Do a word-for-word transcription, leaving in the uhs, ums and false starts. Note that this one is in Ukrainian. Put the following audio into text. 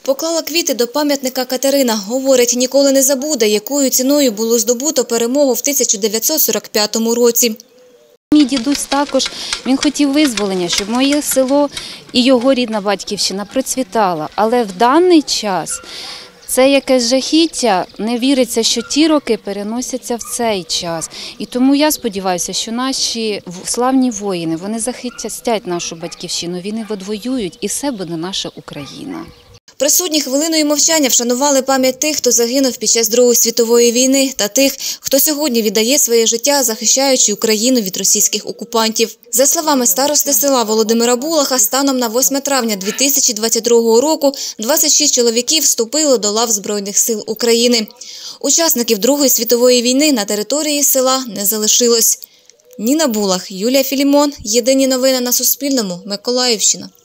Поклала квіти до пам'ятника Катерина. Говорить, ніколи не забуде, якою ціною було здобуто перемогу в тисяча дев'ятсот сорок п'ятому році. Мій дідусь також, він хотів визволення, щоб моє село і його рідна батьківщина процвітала. Але в даний час це якесь жахіття, не віриться, що ті роки переносяться в цей час. І тому я сподіваюся, що наші славні воїни, вони захистять нашу батьківщину, вони відвоюють, і все буде наша Україна. Присутні хвилиною мовчання вшанували пам'ять тих, хто загинув під час Другої світової війни, та тих, хто сьогодні віддає своє життя, захищаючи Україну від російських окупантів. За словами старости села Володимира Булаха, станом на восьме травня дві тисячі двадцять другого року двадцять шість чоловіків вступило до лав Збройних сил України. Учасників Другої світової війни на території села не залишилось. Ніна Булах, Юлія Філімон. Єдині новини на Суспільному. Миколаївщина.